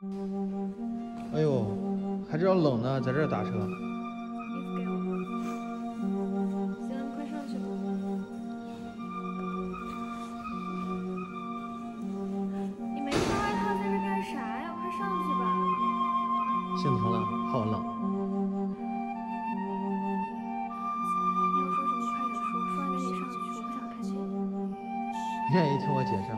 哎呦，还知道冷呢，在这儿打车。 衣服给我。行了，你快上去吧。你没穿外套在这干啥呀？快上去吧。 心疼了，好冷。 你要说什么快点说，说完赶紧上去，我不想看见你。 愿意听我解释啊？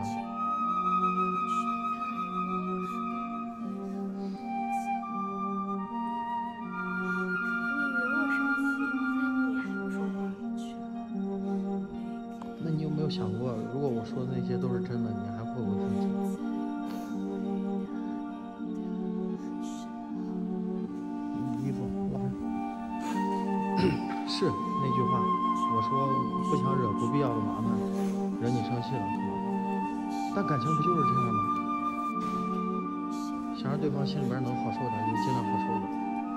那你有没有想过，如果我说的那些都是真的，你还会不会生气？衣服拉上。是那句话，我说不想惹不必要的麻烦，惹你生气了可能。但感情不就是这样吗？想让对方心里边能好受点，就尽量好受点。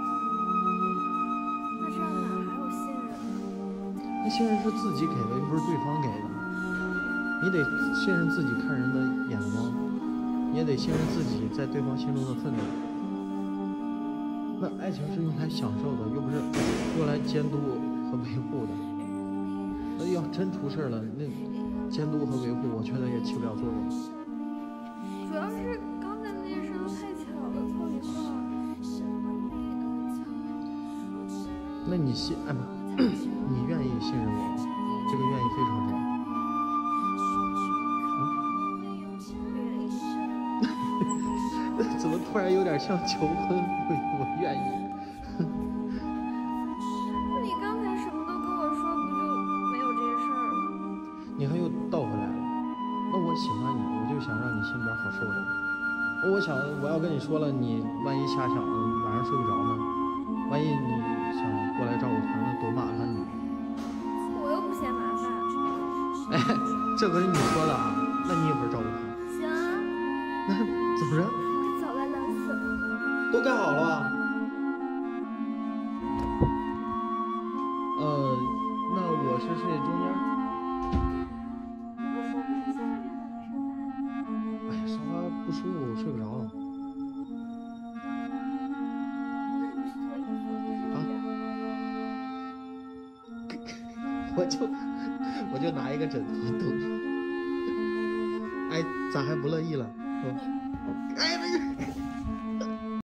那这样哪还有信任呢？ 那信任是自己给的，又不是对方给的。你得信任自己看人的眼光，你也得信任自己在对方心中的分量。那爱情是用来享受的，又不是用来监督和维护的。那要真出事了，那监督和维护，我觉得也起不了作用。 主要是刚才那件事都太巧了，凑一块儿。 那你你愿意信任我吗？这个愿意非常重要。怎么突然有点像求婚？我愿意。 那你刚才什么都跟我说，不就没有这些事儿了？ 你看又倒回来了。那我喜欢你，我就想让你心里边好受点。我想我要跟你说了，你万一瞎想，晚上睡不着呢？万一你想过来照顾他，那多麻烦你。 我又不嫌麻烦。 哎，这可是你说的啊，那你一会儿照顾他。 行啊。 那怎么着？ 早该冷死了。 都盖好了吧？那我是睡中间。 不是睡下边的沙发。 哎呀，沙发不舒服，睡不着。 那你去脱衣服。 啊？我就拿一个枕头堵着。哎，咋还不乐意了？哎，那个。